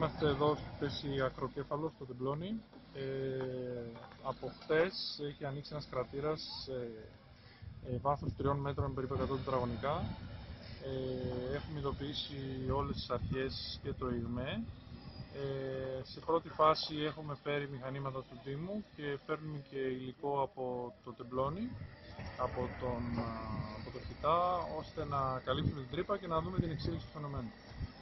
Είμαστε εδώ στη θέση Ακροκέφαλο στο Τεμπλόνι. Από χτες έχει ανοίξει ένας κρατήρας βάθος 3 μέτρων περίπου 100 τετραγωνικά. Έχουμε ειδοποιήσει όλες τις αρχές και το ΙΔΜΕ. Σε πρώτη φάση έχουμε φέρει μηχανήματα του Δήμου και φέρνουμε και υλικό από το Τεμπλόνι, από το ΧΙΤΑ, ώστε να καλύψουμε την τρύπα και να δούμε την εξέλιξη του φαινομένου.